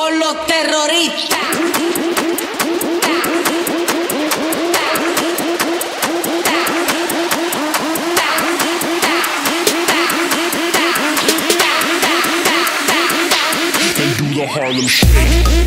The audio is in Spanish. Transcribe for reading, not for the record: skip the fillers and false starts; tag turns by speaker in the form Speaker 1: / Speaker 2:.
Speaker 1: con los terroristas.
Speaker 2: And do the Harlem Shake.